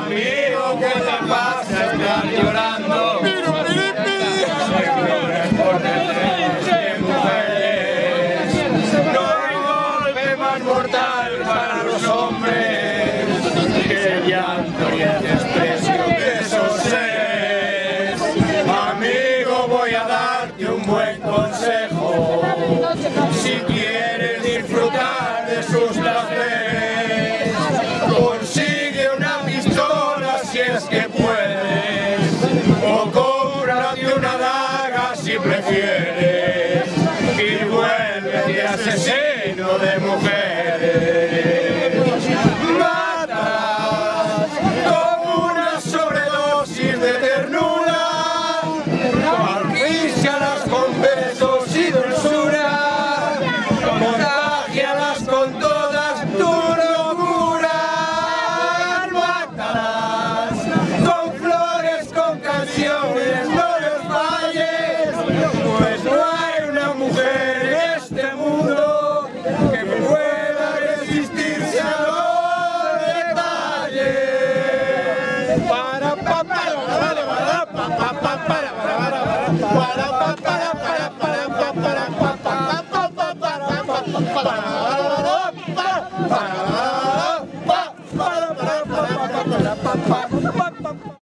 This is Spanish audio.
Amigo, ¿qué te pasa? Estás llorando. Por de mujeres. No hay golpe más mortal para los hombres que el llanto y el desprecio de esos seres. Amigo, voy a darte un buen consejo. Si quieres disfrutar de sus placeres, consigue una pistola si es que puedes, o cómprate una daga si prefieres, y vuélvete asesino de mujeres. Matas con una sobredosis de ternura, asfíxialas con besos y dulzura, contágialas con todas tus locuras. Mátalas con flores, con canciones, no les falles, pues no hay una mujer en este mundo que pueda resistirse a los detalles. Para pa para para para para para para para para para para para para para para para para para